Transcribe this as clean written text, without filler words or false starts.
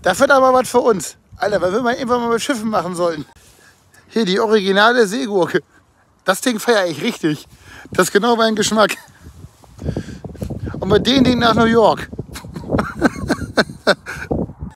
Das wird aber was für uns. Alter, weil wir mal irgendwann mal mit Schiffen machen sollen. Hier, die originale Seegurke. Das Ding feiere ich richtig. Das ist genau mein Geschmack. Und mit dem Ding nach New York.